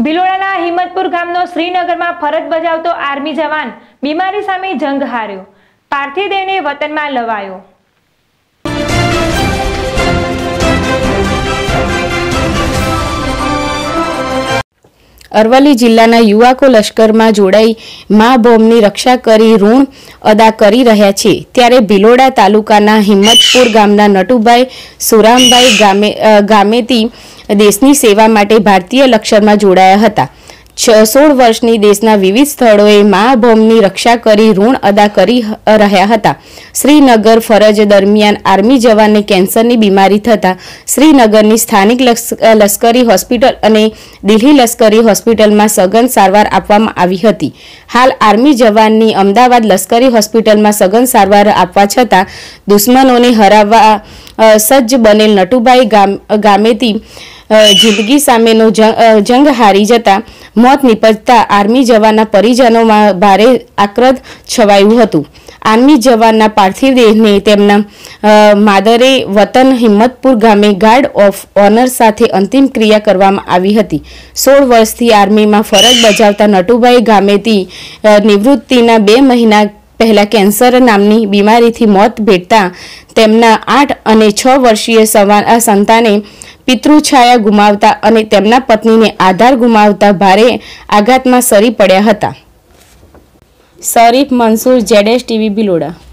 ભિલોડાના હિંમતપુર ગામનો શ્રીનગરમાં ફરજ બજાવતો આર્મી જવાન બીમારી સામે જંગ હાર્યો. પાર્થિવ દેહને વતનમાં લવાયો. અરવલ્લી જિલ્લાના યુવકો લશ્કરમાં જોડાઈ મા બોમ્બની રક્ષા કરી ઋણ અદા કરી રહ્યા છે. ત્યારે ભિલોડા તાલુકાના હિંમતપુર ગામના નટુભાઈ સુરામભાઈ ગામેતી દેશની સેવા માટે ભારતીય લશ્કરમાં જોડાયા હતા. 16 વર્ષની દેશના વિવિધ સ્થળોએ મા બોમ્બની રક્ષા કરી ઋણ અદા કરી રહ્યા હતા. શ્રીનગર ફરજ દરમિયાન આર્મી જવાનને કેન્સરની બીમારી થતાં શ્રીનગરની સ્થાનિક લશ્કરી હોસ્પિટલ અને દિલ્હી લશ્કરી હોસ્પિટલમાં સઘન સારવાર આપવામાં આવી હતી. હાલ આર્મી જવાનની અમદાવાદ લશ્કરી હોસ્પિટલમાં સઘન સારવાર આપવા છતાં દુશ્મનોને હરાવવા સજ્જ બનેલ નટુભાઈ ગામેતી જિંદગી સામેનો જંગ હારી જતા મોત નિપજતા આર્મી જવાનના પરિજનોમાં ભારે આક્રોશ છવાયું હતું. આર્મી જવાનના પાર્થિવ દેહને તેમના માદરે વતન હિંમતપુર ગામે ગાર્ડ ઓફ ઓનર સાથે અંતિમ ક્રિયા કરવામાં આવી હતી. 16 વર્ષથી આર્મીમાં ફરજ બજાવતા નટુભાઈ ગામેતી નિવૃત્તિના 2 મહિના પહેલા કેન્સર નામની બીમારીથી મોત ભેટતા તેમના 8 અને 6 વર્ષીય સંતાને પિતૃછાયા ગુમાવતા અને તેમના પત્નીને આધાર ગુમાવતા ભારે આઘાતમાં સરી પડ્યા હતા. શરીફ મંસૂર, ZS TV ભિલોડા.